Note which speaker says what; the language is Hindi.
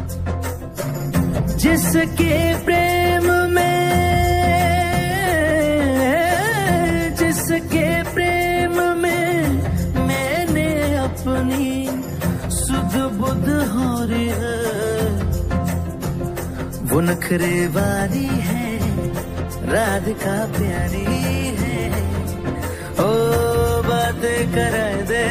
Speaker 1: जिसके प्रेम में, जिसके प्रेम में मैंने अपनी सुध बुध हारी है, वो नखरे वाली है, राधिका प्यारी है। ओ बातें कराए दे